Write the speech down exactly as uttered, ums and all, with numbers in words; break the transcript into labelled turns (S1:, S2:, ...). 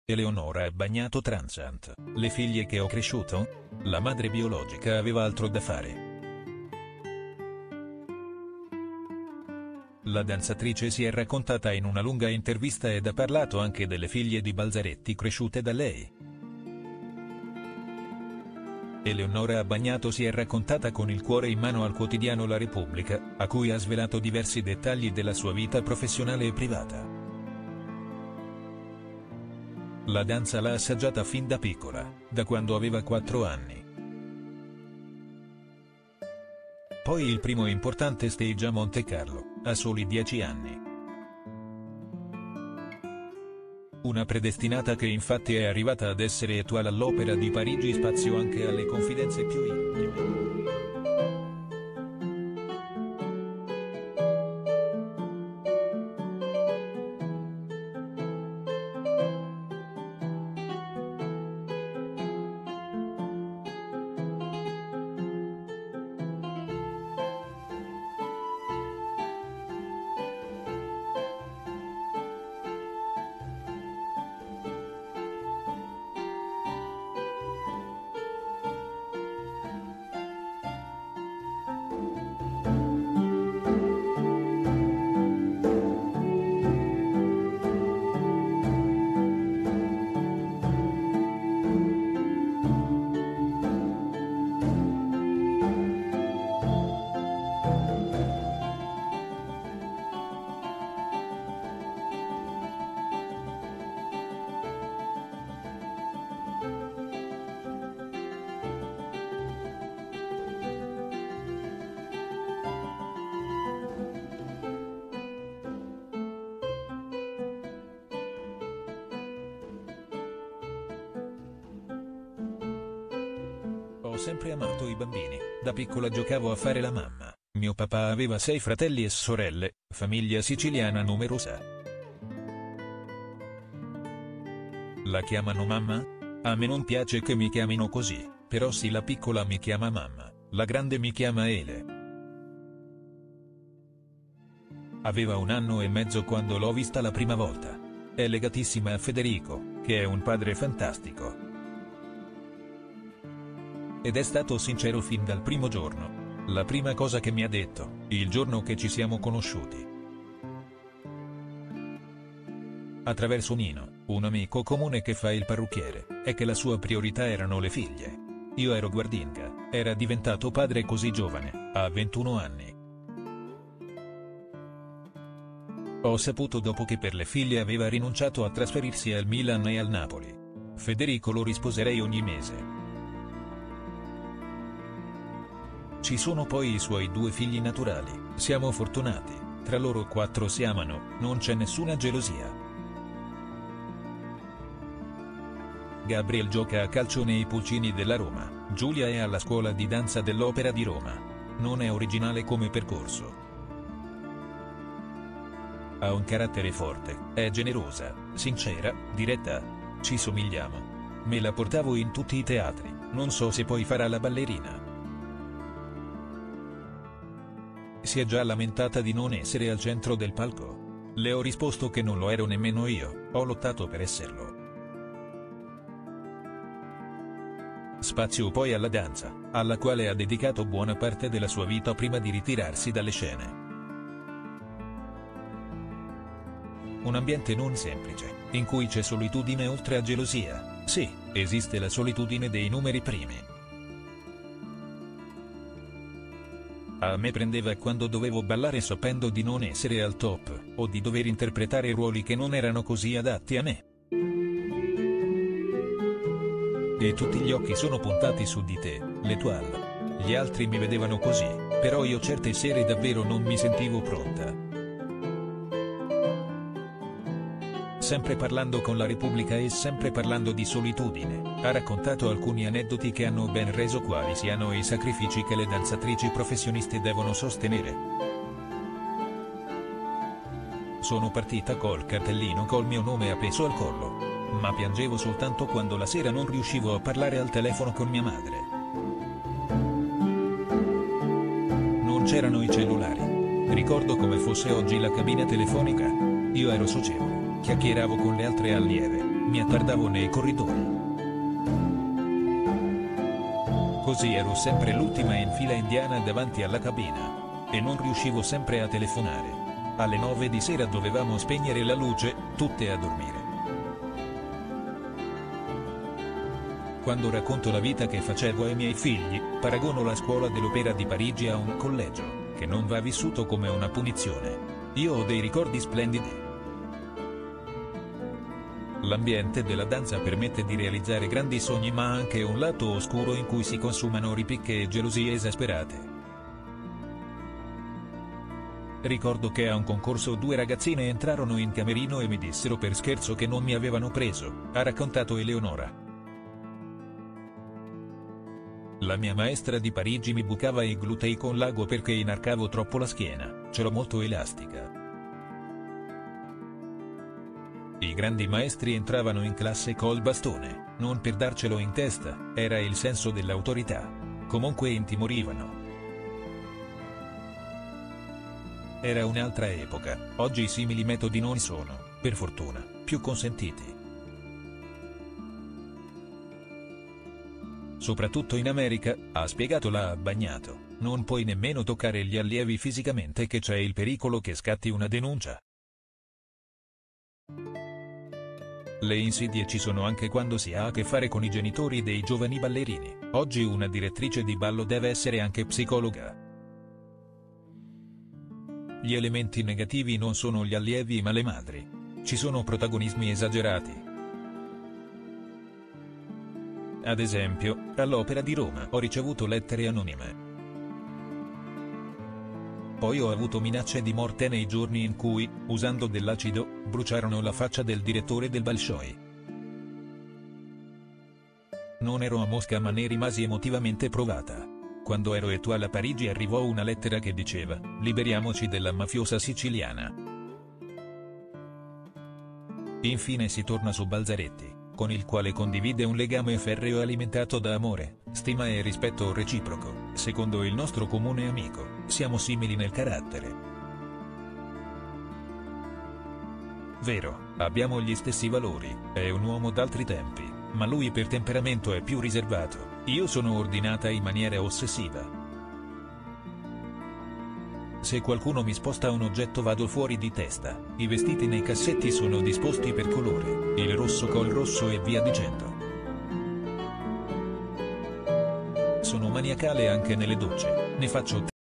S1: Eleonora Bagnato Transant, le figlie che ho cresciuto? La madre biologica aveva altro da fare. La danzatrice si è raccontata in una lunga intervista ed ha parlato anche delle figlie di Balzaretti cresciute da lei. Eleonora Bagnato si è raccontata con il cuore in mano al quotidiano La Repubblica, a cui ha svelato diversi dettagli della sua vita professionale e privata. La danza l'ha assaggiata fin da piccola, da quando aveva quattro anni. Poi il primo importante stage a Monte Carlo, a soli dieci anni. Una predestinata che infatti è arrivata ad essere Étoile all'Opera di Parigi, spazio anche alle confidenze più intime. Ho sempre amato i bambini, da piccola giocavo a fare la mamma. Mio papà aveva sei fratelli e sorelle, famiglia siciliana numerosa. La chiamano mamma? A me non piace che mi chiamino così, però sì, la piccola mi chiama mamma, la grande mi chiama Ele. Aveva un anno e mezzo quando l'ho vista la prima volta. È legatissima a Federico, che è un padre fantastico. Ed è stato sincero fin dal primo giorno. La prima cosa che mi ha detto, il giorno che ci siamo conosciuti. Attraverso Nino, un amico comune che fa il parrucchiere, è che la sua priorità erano le figlie. Io ero guardinga, era diventato padre così giovane, a ventuno anni. Ho saputo dopo che per le figlie aveva rinunciato a trasferirsi al Milan e al Napoli. Federico lo risposerei ogni mese. Ci sono poi i suoi due figli naturali, siamo fortunati, tra loro quattro si amano, non c'è nessuna gelosia. Gabriel gioca a calcio nei pulcini della Roma, Giulia è alla scuola di danza dell'Opera di Roma. Non è originale come percorso. Ha un carattere forte, è generosa, sincera, diretta. Ci somigliamo. Me la portavo in tutti i teatri, non so se poi farà la ballerina. Si è già lamentata di non essere al centro del palco. Le ho risposto che non lo ero nemmeno io, ho lottato per esserlo. Spazio poi alla danza, alla quale ha dedicato buona parte della sua vita prima di ritirarsi dalle scene. Un ambiente non semplice, in cui c'è solitudine oltre a gelosia. Sì, esiste la solitudine dei numeri primi. A me prendeva quando dovevo ballare sapendo di non essere al top, o di dover interpretare ruoli che non erano così adatti a me. E tutti gli occhi sono puntati su di te, l'Étoile. Gli altri mi vedevano così, però io certe sere davvero non mi sentivo pronta. Sempre parlando con La Repubblica e sempre parlando di solitudine, ha raccontato alcuni aneddoti che hanno ben reso quali siano i sacrifici che le danzatrici professioniste devono sostenere. Sono partita col cartellino col mio nome appeso al collo, ma piangevo soltanto quando la sera non riuscivo a parlare al telefono con mia madre. Non c'erano i cellulari. Ricordo come fosse oggi la cabina telefonica. Io ero socievole. Chiacchieravo con le altre allieve, mi attardavo nei corridoi. Così ero sempre l'ultima in fila indiana davanti alla cabina. E non riuscivo sempre a telefonare. Alle nove di sera dovevamo spegnere la luce, tutte a dormire. Quando racconto la vita che facevo ai miei figli, paragono la scuola dell'opera di Parigi a un collegio, che non va vissuto come una punizione. Io ho dei ricordi splendidi. L'ambiente della danza permette di realizzare grandi sogni, ma ha anche un lato oscuro in cui si consumano ripicche e gelosie esasperate. Ricordo che a un concorso due ragazzine entrarono in camerino e mi dissero per scherzo che non mi avevano preso, ha raccontato Eleonora. La mia maestra di Parigi mi bucava i glutei con l'ago perché inarcavo troppo la schiena, ce l'ho molto elastica. I grandi maestri entravano in classe col bastone, non per darcelo in testa, era il senso dell'autorità. Comunque intimorivano. Era un'altra epoca, oggi simili metodi non sono, per fortuna, più consentiti. Soprattutto in America, ha spiegato la Bagnato, non puoi nemmeno toccare gli allievi fisicamente che c'è il pericolo che scatti una denuncia. Le insidie ci sono anche quando si ha a che fare con i genitori dei giovani ballerini. Oggi una direttrice di ballo deve essere anche psicologa. Gli elementi negativi non sono gli allievi ma le madri. Ci sono protagonismi esagerati. Ad esempio, all'Opera di Roma ho ricevuto lettere anonime. Poi ho avuto minacce di morte nei giorni in cui, usando dell'acido, bruciarono la faccia del direttore del Bolshoi. Non ero a Mosca ma ne rimasi emotivamente provata. Quando ero Étoile a Parigi arrivò una lettera che diceva, liberiamoci della mafiosa siciliana. Infine si torna su Balzaretti, con il quale condivide un legame ferreo alimentato da amore, stima e rispetto reciproco. Secondo il nostro comune amico, siamo simili nel carattere. Vero, abbiamo gli stessi valori, è un uomo d'altri tempi, ma lui per temperamento è più riservato, io sono ordinata in maniera ossessiva. Se qualcuno mi sposta un oggetto vado fuori di testa, i vestiti nei cassetti sono disposti per colore, il rosso col rosso e via dicendo. Sono maniacale anche nelle docce, ne faccio